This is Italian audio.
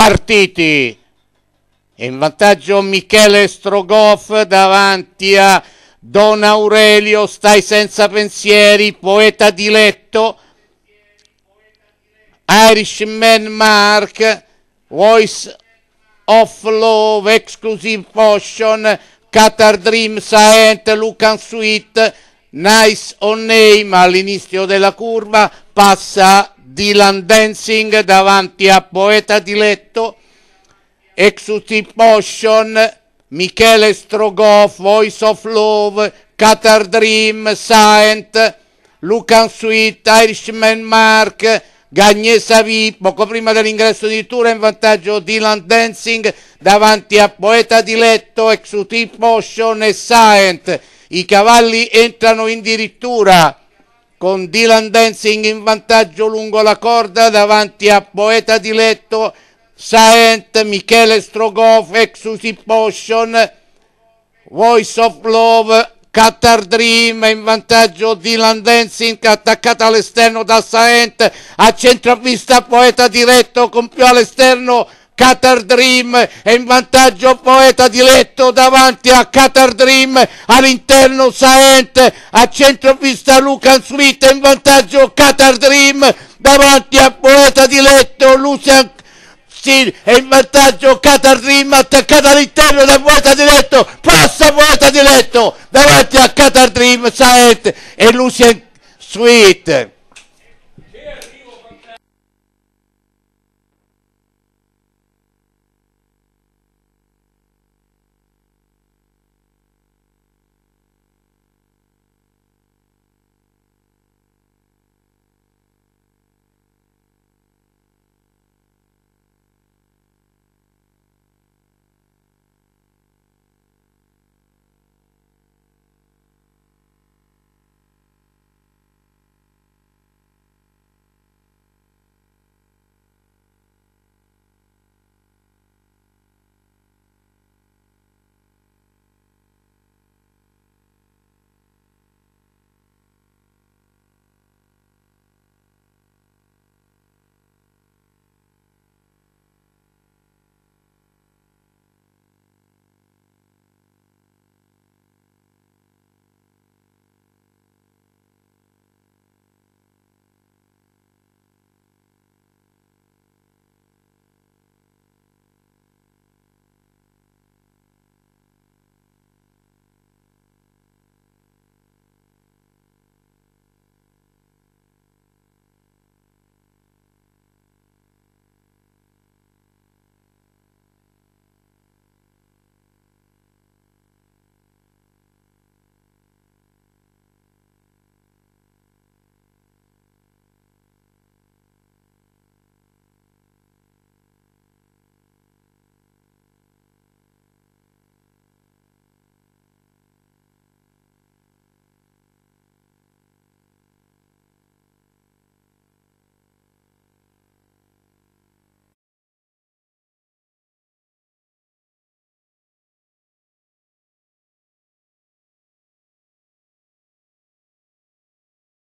partiti. In vantaggio Michele Strogoff davanti a Don Aurelio, Stai senza pensieri, Poeta diletto, Irishman Mark, Voice of Love, Exclusive Potion, Qatar Dream, Saent, Lucan Sweet, Nice on Name. All'inizio della curva passa Dylan Dancing davanti a Poeta diletto, Exclusive Potion, Michele Strogoff, Voice of Love, Qatar Dream, Saent, Lucan Sweet, Irishman Mark, Gagnesa V. Poco prima dell'ingresso addirittura in vantaggio Dylan Dancing davanti a Poeta diletto, Exclusive Potion e Saent. I cavalli entrano in dirittura con Dylan Dancing in vantaggio lungo la corda davanti a Poeta diletto, Saent, Michele Strogoff, Exclusive Potion, Voice of Love, Qatar Dream. In vantaggio Dylan Dancing attaccata all'esterno da Saent, a centro a vista Poeta diretto con più all'esterno Qatar Dream, è in vantaggio Poeta diletto davanti a Qatar Dream, all'interno Saent, a centro vista Lucan Sweet, è in vantaggio Qatar Dream davanti a Poeta diletto, Lucian è in vantaggio Qatar Dream attaccata all'interno da Poeta diletto, passa Poeta diletto davanti a Qatar Dream, Saent e Lucian Sweet.